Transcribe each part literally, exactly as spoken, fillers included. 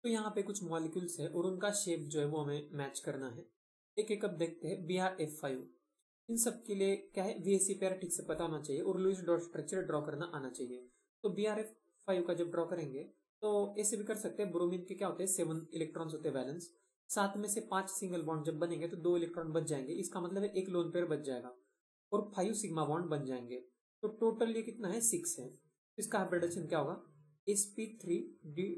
तो यहाँ पे कुछ मॉलिक्यूल्स है और उनका शेप जो है वो हमें मैच करना है। एक एक अब देखते हैं। बी आर एफ फाइव, इन सब के लिए क्या है, वीएससी पेयर ठीक से पता होना चाहिए और लुईस डॉट स्ट्रक्चर ड्रॉ करना आना चाहिए। तो बी आर एफ फाइव का जब ड्रॉ करेंगे तो ऐसे भी कर सकते हैं। ब्रोमीन के क्या होते हैं, सेवन इलेक्ट्रॉन्स होते हैं बैलेंस, सात में से पांच सिंगल बॉन्ड जब बनेंगे तो दो इलेक्ट्रॉन बच जाएंगे, इसका मतलब है एक लोन पेयर बच जाएगा और फाइव सिग्मा बॉन्ड बन जाएंगे। तो टोटल ये कितना है, सिक्स है। इसका हाइब्रिडेशन क्या होगा, S P three D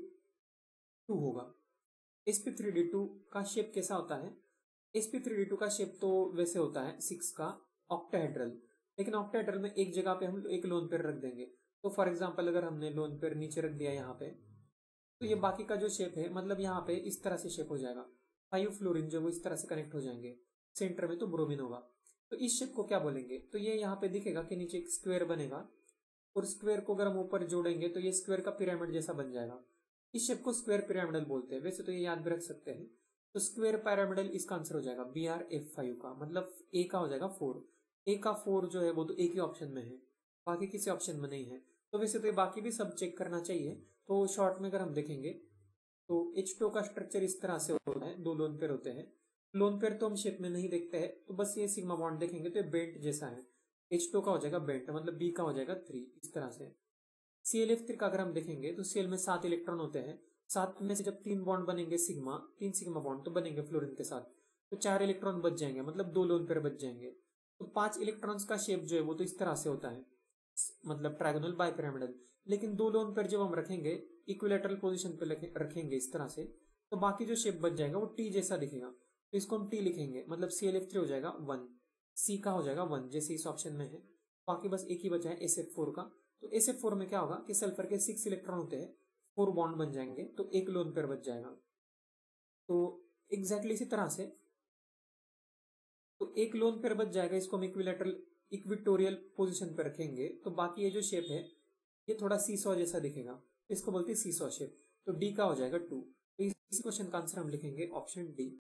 two होगा। S P three D two का शेप कैसा होता है, S P three D two का शेप तो वैसे होता है सिक्स का ऑक्टाहेड्रल, लेकिन ऑक्टाहेड्रल में एक जगह पे हम एक लोन पेयर रख देंगे। तो फॉर एग्जांपल अगर हमने लोन पेयर नीचे रख दिया यहाँ पे, तो ये बाकी का जो शेप है मतलब यहाँ पे इस तरह से शेप हो जाएगा, फाइव फ्लोरीन जो वो इस तरह से कनेक्ट हो जाएंगे, सेंटर में तो ब्रोमीन होगा। तो इस शेप को क्या बोलेंगे, तो ये यहाँ पे दिखेगा कि नीचे एक स्क्वायर बनेगा और स्क्वायर को अगर हम ऊपर जोड़ेंगे तो ये स्क्वायर का पिरामिड जैसा बन जाएगा। इस शेप को स्क्वायर पिरामिडल बोलते हैं, वैसे तो ये याद भी रख सकते हैं। तो स्क्वायर पिरामिडल इसका आंसर हो जाएगा बी आर एफ फाइव का, मतलब ए का हो जाएगा फोर। ए का फोर जो है वो तो एक ही ऑप्शन में है, बाकी किसी ऑप्शन में नहीं है। तो वैसे तो ये बाकी भी सब चेक करना चाहिए। तो शॉर्ट में अगर हम देखेंगे तो एच टू का स्ट्रक्चर इस तरह से होता है, दो लोन पेयर होते हैं। लोन पेयर तो हम शेप में नहीं देखते हैं, तो बस ये सिग्मा बॉन्ड देखेंगे तो ये बेंट जैसा है। एच टू का हो जाएगा बेंट, मतलब बी का हो जाएगा थ्री, इस तरह से। सी एल एफ थ्री का अगर हम देखेंगे तो सीएल में सात इलेक्ट्रॉन होते हैं, सात में से जब तीन बॉन्ड बनेंगे सिग्मा, तीन सिग्मा बॉन्ड तो बनेंगे फ्लोरीन के साथ, तो चार इलेक्ट्रॉन बच जाएंगे, मतलब दो लोन पेयर बच जाएंगे। तो पांच इलेक्ट्रॉन्स का शेप जो है वो तो इस तरह से होता है, मतलब ट्रायगोनल बाइपिरामिडल। लेकिन दो लोन पेयर जब हम रखेंगे इक्विलेटरल पोजीशन पे रखेंगे इस तरह से, तो बाकी जो शेप बच जाएगा वो टी जैसा दिखेगा। तो इसको हम टी लिखेंगे, मतलब सी एल एफ थ्री हो जाएगा वन, सी का हो जाएगा वन जैसे इस ऑप्शन में है। बाकी बस एक ही बचा है एस एफ फोर का। तो एस एफ फोर में क्या होगा कि सल्फर के सिक्स इलेक्ट्रॉन होते हैं, फोर बॉन्ड बन जाएंगे, तो एक लोन पेयर बच जाएगा। तो एग्जैक्टली इसी तरह से तो एक लोन पेयर बच जाएगा, इसको हम इक्विलेटरल इक्विटोरियल पोजीशन पर रखेंगे, तो बाकी ये जो शेप है ये थोड़ा सीसॉ जैसा दिखेगा, इसको बोलते हैं सीसॉ शेप। तो डी का हो जाएगा टू। तो इस क्वेश्चन का आंसर हम लिखेंगे ऑप्शन डी।